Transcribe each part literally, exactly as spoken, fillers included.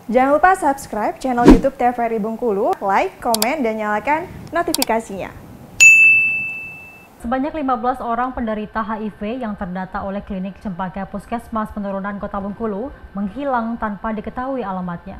Jangan lupa subscribe channel YouTube T V R I Bengkulu, like, komen, dan nyalakan notifikasinya. Sebanyak lima belas orang penderita H I V yang terdata oleh klinik Cempaka Puskesmas Penurunan Kota Bengkulu menghilang tanpa diketahui alamatnya.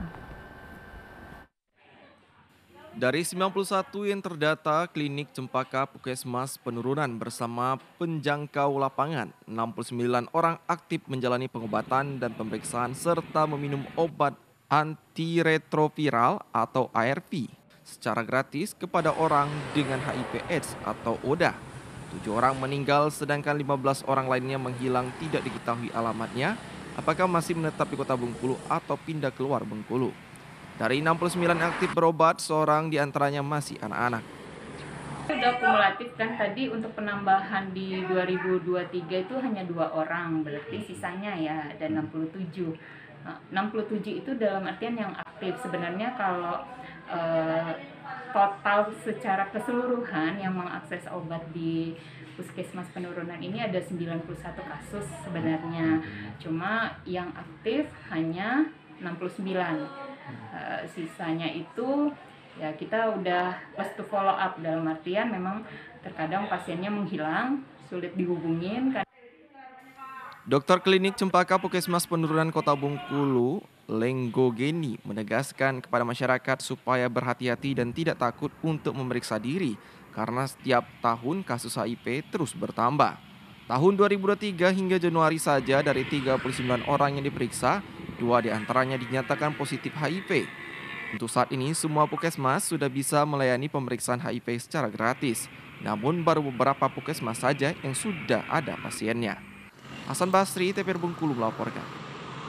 Dari sembilan puluh satu yang terdata, klinik Cempaka Puskesmas Penurunan bersama penjangkau lapangan, enam puluh sembilan orang aktif menjalani pengobatan dan pemeriksaan serta meminum obat antiretroviral atau A R V secara gratis kepada orang dengan H I V AIDS atau O D A. Tujuh orang meninggal sedangkan lima belas orang lainnya menghilang tidak diketahui alamatnya, apakah masih menetap di Kota Bengkulu atau pindah keluar Bengkulu. Dari enam puluh sembilan aktif berobat, seorang diantaranya masih anak-anak. Sudah kumulatif kan tadi untuk penambahan di dua ribu dua puluh tiga itu hanya dua orang, berarti sisanya ya ada enam puluh tujuh. Nah, enam puluh tujuh itu dalam artian yang aktif. Sebenarnya kalau eh, total secara keseluruhan yang mengakses obat di Puskesmas Penurunan ini ada sembilan puluh satu kasus sebenarnya. Cuma yang aktif hanya enam puluh sembilan. Uh, sisanya itu ya kita udah pas to follow up, dalam artian memang terkadang pasiennya menghilang, sulit dihubungin. Dokter Klinik Cempaka Puskesmas Penurunan Kota Bengkulu, Lenggo Geni, menegaskan kepada masyarakat supaya berhati-hati dan tidak takut untuk memeriksa diri karena setiap tahun kasus H I V terus bertambah. Tahun dua ribu dua puluh tiga hingga Januari saja dari tiga puluh sembilan orang yang diperiksa, dua diantaranya dinyatakan positif H I V. Untuk saat ini, semua puskesmas sudah bisa melayani pemeriksaan H I V secara gratis. Namun baru beberapa puskesmas saja yang sudah ada pasiennya. Hasan Basri, T V R Bengkulu melaporkan.